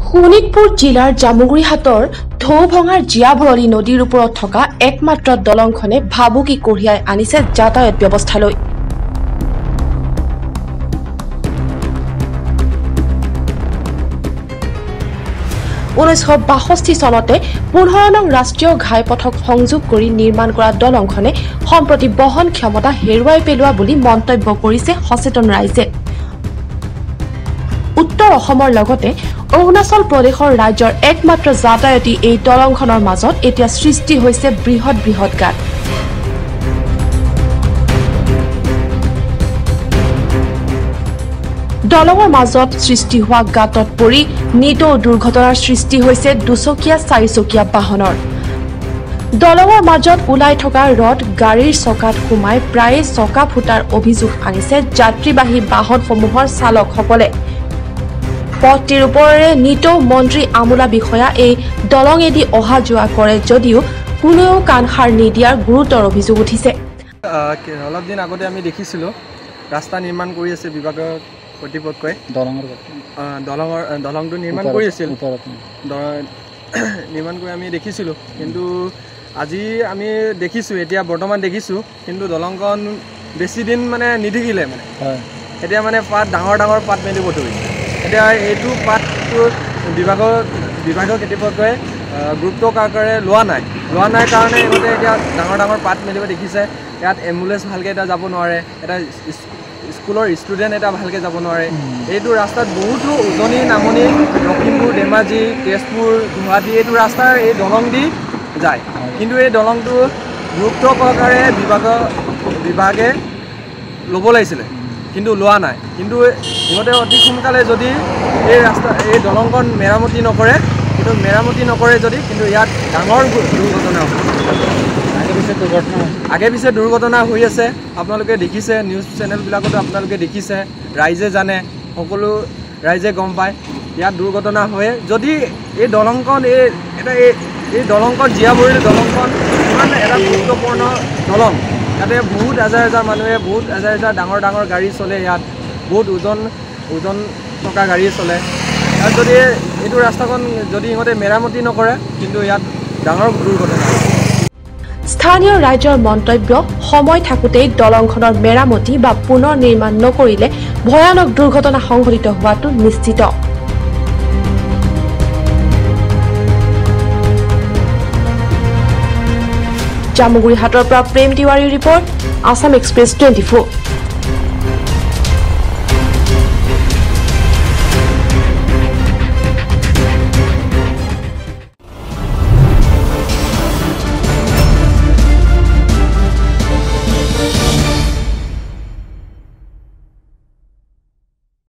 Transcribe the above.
শোণিতপুৰ জিলাৰ জামুগুৰিহাটৰ ঢৌভঙাৰ জীয়াভৰলী নদীৰ ওপৰত থকা একমাত্ৰ দলংখনে ভাবুকি কঢ়িয়াই আনিছে যাতায়াত ব্যৱস্থালৈ। চনতে 15 নং ৰাষ্ট্ৰীয় ঘাইপথক সংযোগ কৰি নিৰ্মাণ কৰা দলংখনে সম্প্ৰতি বহন ক্ষমতা হেৰুৱাই পেলোৱা বুলি মন্তব্য কৰিছে সচেতন ৰাইজে। উত্তৰ অসমৰ লগতে অৰুণাচল প্ৰদেশৰ ৰাজ্যৰ একমাত্ৰ যাতায়াতী এই দলংখনৰ মাজত এতিয়া সৃষ্টি হৈছে বৃহৎ বৃহৎ গাঁত। দলঙৰ মাজত সৃষ্টি হোৱা গাঁতত পৰি নিতৌ দুৰ্ঘটনাৰ সৃষ্টি হৈছে দুচকীয়া চাৰিচকীয়া বাহনৰ। দলঙৰ মাজত ওলাই থকা ৰড গাড়ীৰ চকাত সোমাই প্ৰায়ে চকা ফুটাৰ অভিযোগ আনিছে যাত্ৰীবাহী বাহনসমূহৰ চালকসকলে। পথটিৰ ওপৰেৰে নিতৌ মন্ত্ৰী আমোলা বিষয়া এই দলঙেদি অহা যোৱা কৰে যদিও কোনেও কাণসাৰ নিদিয়াৰ গুৰুতৰ অভিযোগ উঠিছে। অলপ দিন আগতে আমি দেখিছিলোঁ ৰাস্তা নিৰ্মাণ কৰি আছে বিভাগৰ কৰ্তৃপক্ষই দলংটো নিৰ্মাণ কৰি আছিল নিৰ্মাণ কৰি আমি দেখিছিলোঁ, কিন্তু আজি আমি দেখিছোঁ এতিয়া বৰ্তমান দেখিছোঁ কিন্তু দলংখন বেছি দিন মানে নিদেখিলে মানে এতিয়া মানে পাত ডাঙৰ ডাঙৰ পাত মেলিব ধৰিছে। এতিয়া এইটো পাতটো বিভাগৰ কৰ্তৃপক্ষই গুৰুত্ব সহকাৰে লোৱা নাই কাৰণে ইহঁতে এতিয়া ডাঙৰ ডাঙৰ পাত মেলিব দেখিছে। ইয়াত এম্বুলেঞ্চ ভালকৈ এটা যাব নোৱাৰে, এটা স্কুলৰ ষ্টুডেণ্ট এটা ভালকৈ যাব নোৱাৰে। এইটো ৰাস্তাত বহুতো উজনি নামনি লখিমপুৰ ধেমাজি তেজপুৰ গুৱাহাটী এইটো ৰাস্তাৰ এই দলং দি যায়, কিন্তু এই দলংটো গুৰুত্ব সহকাৰে বিভাগে ল'ব লাগিছিলে কিন্তু লোৱা নাই। কিন্তু ইহঁতে অতি সোনকালে যদি এই দলংখন মেৰামতি নকৰে যদি কিন্তু ইয়াত ডাঙৰ দুৰ্ঘটনা হ'ব। আগে পিছে দুৰ্ঘটনা হৈ আছে, আপোনালোকে দেখিছে, নিউজ চেনেলবিলাকতো আপোনালোকে দেখিছে, ৰাইজে জানে, সকলো ৰাইজে গম পায় ইয়াত দুৰ্ঘটনা হয়। যদি এই দলংখন এই দলংখন জীয়াভৰলী দলংখন ইমান এটা গুৰুত্বপূৰ্ণ দলং, ইয়াতে বহুত হাজাৰ মানুহে বহুত হাজাৰ ডাঙৰ ডাঙৰ গাড়ী চলে, ইয়াত বহুত ওজন থকা গাড়ী চলে। ইয়াত যদি এইটো ৰাস্তাখন যদি ইহঁতে মেৰামতি নকৰে কিন্তু ইয়াত ডাঙৰ দুৰ্ঘটনা। স্থানীয় ৰাইজৰ মন্তব্য, সময় থাকোঁতেই দলংখনৰ মেৰামতি বা পুনৰ নিৰ্মাণ নকৰিলে ভয়ানক দুৰ্ঘটনা সংঘটিত হোৱাটো নিশ্চিত। জামুগুৰিহাটৰ পৰা প্ৰেম তিৱাৰীৰ ৰিপৰ্ট, আছাম এক্সপ্ৰেছ 24।